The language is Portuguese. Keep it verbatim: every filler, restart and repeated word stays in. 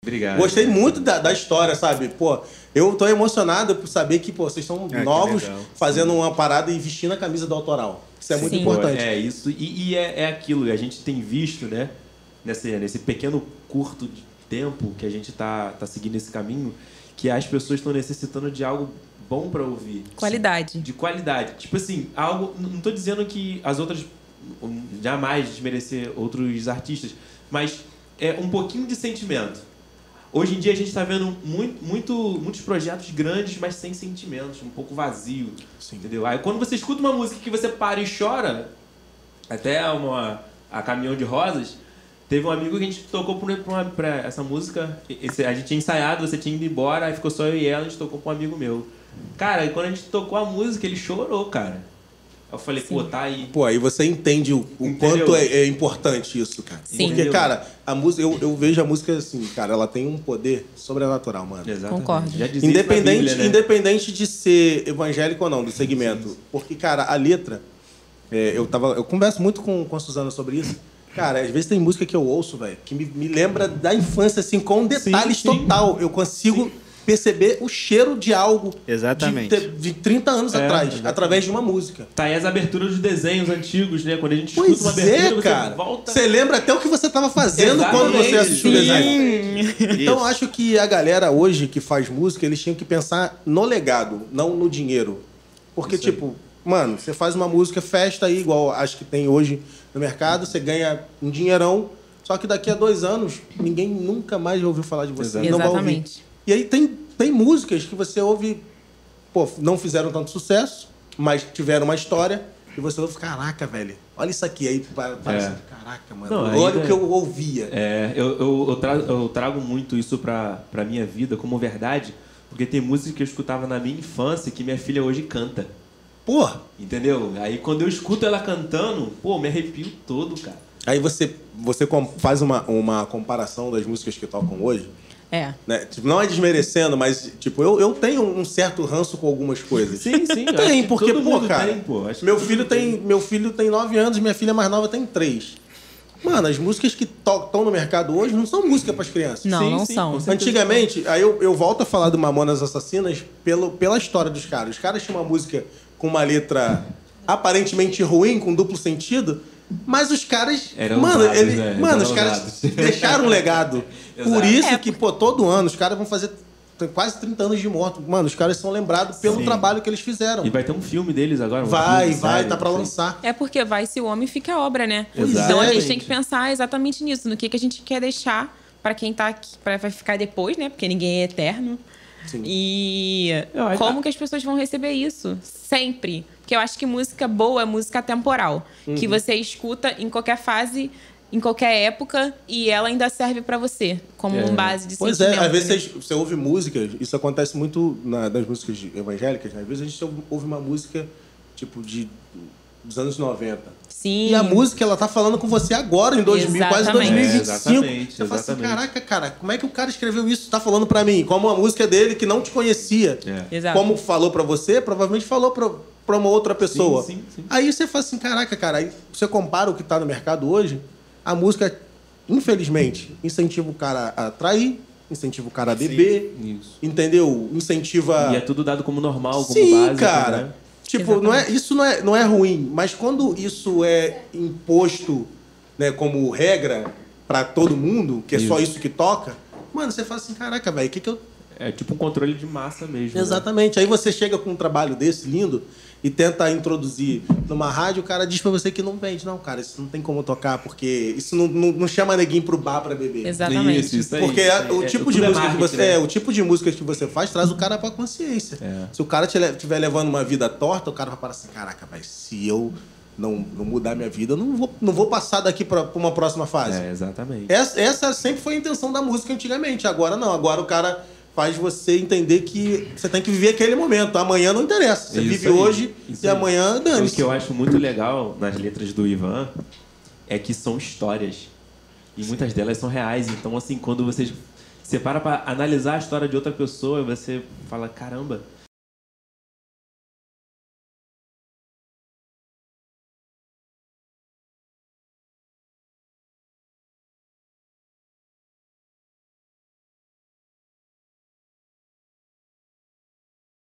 Obrigado. Gostei muito da, da história, sabe? Pô, eu tô emocionado por saber que, pô, vocês são É, novos legal. fazendo uma parada e vestindo a camisa do autoral. Isso é muito Sim. importante. Pô, é isso. E, e é, é aquilo, a gente tem visto, né? Nesse, nesse pequeno curto de tempo que a gente tá, tá seguindo esse caminho, que as pessoas estão necessitando de algo bom para ouvir. Qualidade. De qualidade. Tipo assim, algo... Não tô dizendo que as outras... Jamais desmerecer outros artistas, mas é um pouquinho de sentimento. Hoje em dia a gente está vendo muito, muito, muitos projetos grandes, mas sem sentimentos, um pouco vazio. Sim. Entendeu? Aí quando você escuta uma música que você para e chora, até uma, a Caminhão de Rosas, teve um amigo que a gente tocou pra, uma, pra essa música, esse, a gente tinha ensaiado, você tinha ido embora, aí ficou só eu e ela, a gente tocou pra um amigo meu. Cara, e quando a gente tocou a música, ele chorou, cara. Eu falei, Sim. pô, tá aí. Pô, aí você entende o, o quanto é, é importante isso, cara. Sim. Porque, cara, a música, eu, eu vejo a música assim, cara, ela tem um poder sobrenatural, mano. Exatamente. Concordo. Já dizia Independente, Bíblia, né? independente de ser evangélico ou não, do segmento. Sim. Porque, cara, a letra, é, eu, tava, eu converso muito com, com a Suzana sobre isso. Cara, às vezes tem música que eu ouço, velho, que me, me lembra da infância, assim, com detalhes sim, sim. total. Eu consigo sim. perceber o cheiro de algo exatamente. De, de trinta anos é, atrás, exatamente. através de uma música. Tá aí as aberturas dos desenhos antigos, né? Quando a gente pois escuta uma abertura, é, cara. você volta... Você lembra até o que você tava fazendo exatamente. Quando você assistiu o desenho. Então, acho que a galera hoje que faz música, eles tinham que pensar no legado, não no dinheiro. Porque, isso tipo, aí. mano, você faz uma música, festa aí, igual acho que tem hoje no mercado, você ganha um dinheirão, só que daqui a dois anos, ninguém nunca mais ouviu falar de você. Exatamente. Não vai ouvir. E aí tem, tem músicas que você ouve, pô, não fizeram tanto sucesso, mas tiveram uma história, e você ouve, caraca, velho, olha isso aqui. Aí parece, é. caraca, mano, não, olha o que eu ouvia. É, eu, eu, eu, trago, eu trago muito isso pra, pra minha vida como verdade, porque tem música que eu escutava na minha infância que minha filha hoje canta. Porra! Entendeu? Aí quando eu escuto ela cantando, pô, me arrepio todo, cara. Aí você, você faz uma, uma comparação das músicas que tocam hoje. É. Né? Tipo, não é desmerecendo, mas tipo, eu, eu tenho um certo ranço com algumas coisas. Sim, sim. Tem, porque, pô, cara, tem, pô. meu filho tem, meu filho tem nove anos, minha filha mais nova tem três. Mano, as músicas que estão no mercado hoje não são música para as crianças. Não, sim, não sim, são. Antigamente, aí eu, eu volto a falar do Mamonas Assassinas pelo, pela história dos caras. Os caras tinham uma música com uma letra aparentemente ruim, com duplo sentido, mas os caras... Eram mano, usados, ele, né? mano os Eram caras usados. deixaram um legado. Por isso é, que, pô, todo ano os caras vão fazer quase trinta anos de morto. Mano, os caras são lembrados pelo Sim. trabalho que eles fizeram. E vai ter um filme deles agora. Um vai, filme, vai, série, tá pra sim. lançar. É porque vai se o homem fica a obra, né? Exatamente. Então a gente tem que pensar exatamente nisso, no que, que a gente quer deixar para quem tá aqui, para vai ficar depois, né? Porque ninguém é eterno. Sim. E Eu, como que as pessoas vão receber isso? Sempre. Porque eu acho que música boa é música temporal. Uhum. Que você escuta em qualquer fase, em qualquer época, e ela ainda serve para você, como é. um base de pois sentimento. Pois é, às vezes né? você, você ouve música, isso acontece muito na, nas músicas evangélicas, né? Às vezes a gente ouve uma música, tipo, de, dos anos noventa. Sim. E a música, ela tá falando com você agora, em dois mil, quase dois mil e vinte e cinco. É, exatamente, você fala assim, exatamente. caraca, cara, como é que o cara escreveu isso? Tá falando pra mim, como uma música dele que não te conhecia. É. Exato. Como falou pra você, provavelmente falou pra, pra uma outra pessoa. Sim, sim, sim. Aí você fala assim, caraca, cara, aí você compara o que tá no mercado hoje, a música, infelizmente, incentiva o cara a trair, incentiva o cara a beber, Isso. entendeu? Incentiva... E é tudo dado como normal, como Sim, básico, cara. né? Tipo, não é, isso não é, não é ruim, mas quando isso é imposto, né, como regra pra todo mundo, que é Isso. só isso que toca, mano, você fala assim, caraca, velho, o que que eu... É tipo um controle de massa mesmo. Exatamente. Né? Aí você chega com um trabalho desse lindo e tenta introduzir numa rádio, o cara diz pra você que não vende. Não, cara, isso não tem como tocar, porque isso não, não, não chama neguinho pro bar pra beber. Exatamente. Isso, isso aí. Porque é, o é, tipo é, de tudo música é que marketing, você né? é, o tipo de música que você faz traz o cara pra consciência. É. Se o cara estiver levando uma vida torta, o cara vai parar assim, caraca, mas se eu não, não mudar minha vida, eu não vou, não vou passar daqui pra, pra uma próxima fase. É, exatamente. Essa, essa sempre foi a intenção da música antigamente. Agora não, agora o cara faz você entender que você tem que viver aquele momento. Amanhã não interessa. Você Isso vive aí, hoje isso e aí. amanhã O dane-se. que eu acho muito legal nas letras do Ivan é que são histórias. E muitas delas são reais. Então, assim, quando você, você para pra analisar a história de outra pessoa, você fala, caramba,